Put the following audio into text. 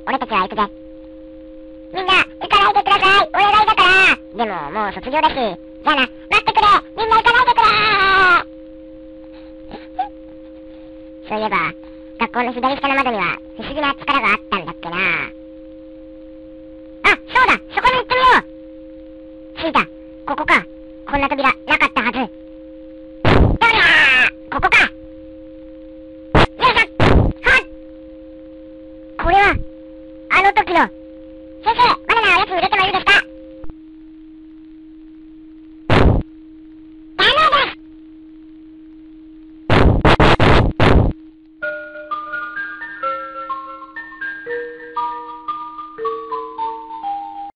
俺たちは行くぜ。みんな、行かないでください。お願いだから。でも、もう卒業だし。じゃあな、待ってくれ。みんな行かないでくれ。そういえば、学校の左下の窓には不思議な力があったんだっけな。あ、そうだ、そこに行ってみよう。着いた。ここか。こんな扉なかったはず。どりゃー、ここか。